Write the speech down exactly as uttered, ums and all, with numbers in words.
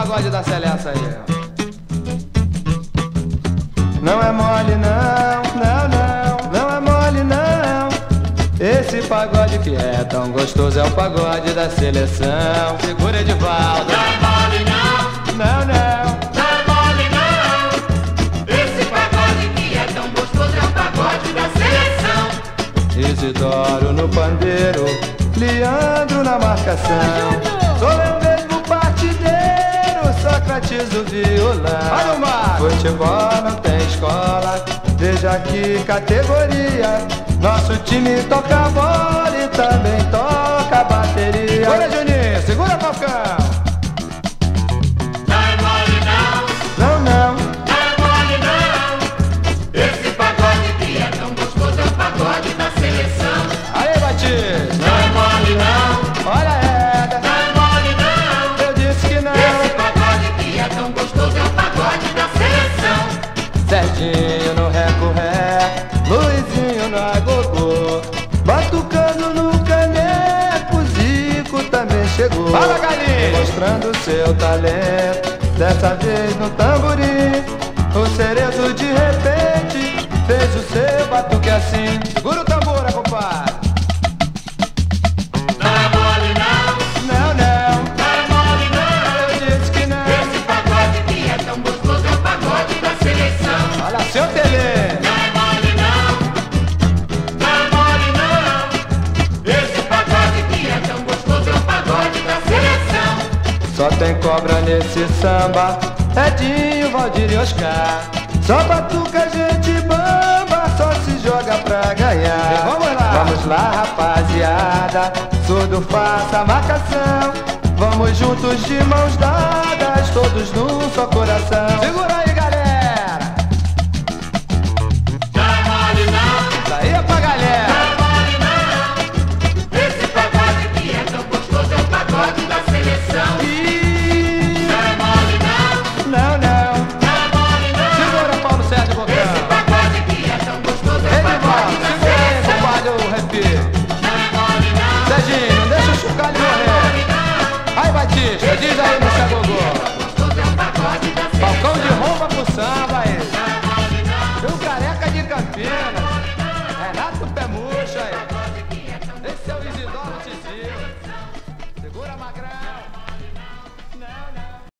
pagode da Celeste aí. Não é mole não, não, não, não é mole não. Esse pagode que é tão gostoso é o pagode da seleção. Segura, Edivaldo. Não é mole não, Não, não. não é mole não. Esse pagode que é tão gostoso é o pagode da seleção. Isidoro no pandeiro, Leandro na marcação. Sou eu mesmo partideiro, Sócrates o violão. Olha o mar. Futebol não tem escola, veja que categoria. Nosso time toca bola e também toca bateria. Segura, Juninho, segura, Falcão. Não é mole não, Não, não. não é mole não. Esse pagode que é tão gostoso é o pagode da seleção. Aí, Batista. Não é mole não, Olha a Eda. não é mole não. Eu disse que não. Esse pagode que é tão gostoso é o pagode da seleção. Serginho no reco-ré, Luizinho no agogô, batucando no caneco, Zico também chegou. Fala, galinha! Mostrando seu talento, dessa vez no tamborim. O Cerezo de repente fez o seu batuque assim. Segura o tambor, compadre. Não é mole não, Não, não, não é mole não. eu disse que não. Esse pagode que é tão gostoso é o pagode da seleção. Olha seu tele. Não é mole não, não é mole não. Esse pagode que é tão gostoso é o pagode da seleção. Só tem cobra nesse samba, Edinho, Valdir e Oscar. Só batuca gente bamba, só se joga pra ganhar. Vamos lá, vamos lá, rapaziada. Surdo faça a marcação. Vamos juntos de mãos dadas, todos num só coração. Segura!